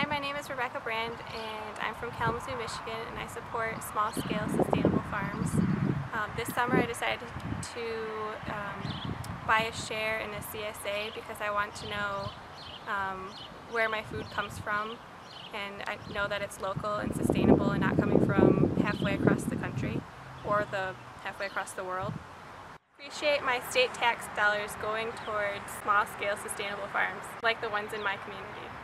my name is Rebecca Brand and I'm from Kalamazoo, Michigan, and I support small-scale sustainable farms. This summer I decided to buy a share in a CSA because I want to know where my food comes from, and I know that it's local and sustainable and not coming from halfway across the country or halfway across the world. I appreciate my state tax dollars going towards small-scale sustainable farms like the ones in my community.